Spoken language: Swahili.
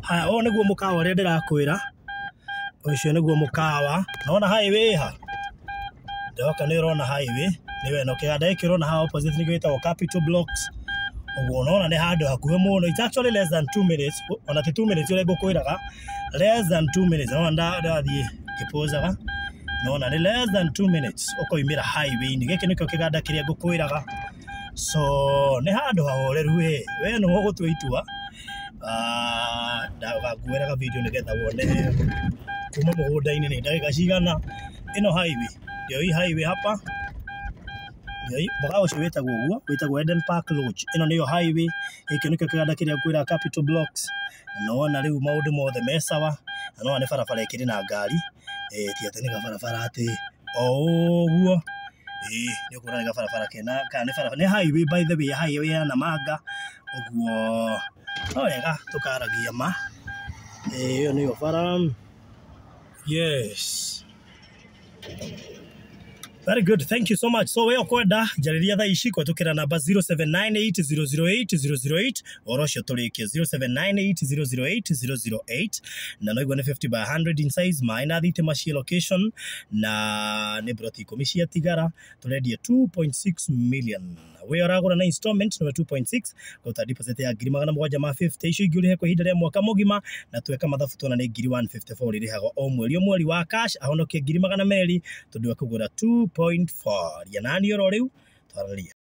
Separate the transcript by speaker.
Speaker 1: Haya, o niguo mukawa ria ndirakwira. Ucio niguo mukawa. Naona highway ha. Ndoka ni urona highway. Niwe no kiganda giki urona ha opposite ni gwitagwo Capital Blocks. Uguo unaona ni handu hakuhe muno. It's actually less than 2 minutes. Ona ti 2 minutes ule ngukwiraga. Less than 2 minutes. Naona ndathie kipozaga. Naona ni less than 2 minutes. Ukoimira highway ni giki nikio kiganda kiria ngukwiraga. So ni handu hahoreru we no gutwe itua. Ndaga video nigetha wone kuma mugunda-ini ni ndagika cigana ino highway. Ndio hii highway hapa. Ndio hii bora ucio witagwo Eden Park Lodge. Ino niyo highway. Iki nikio kiganda kiria kwira Capital Blocks. Naona riu maundu mothe mesawa. Naona ni barabara ikiri na ngari. Ti ati ni barabara ati guo. Ni ukura ni barabara kena kana barabara ni highway, by the way, highway ya Namanga. Uguo wega tukaragia ma. Iyo niyo bara. Yes. Very good. Thank you so much. So we okwenda jariria tha ici kwatukira namba 0798008008 orocio tulikie 0798008008 na no igone 50 by 100 in size maina thitima cia location na ni broti komisia tigara turendia 2.6 million. We aragura na installment no 2.6 kwa deposit ya ngiri 750 icio ingĩ urihe kwa ihinda rĩa mwaka mũgima na tweka mathabu tona nĩ ngiri 154 irihago o mweri wa cash ahonokie ngiri 200 tondu akugura 2.4 ya nani oro riu twararia.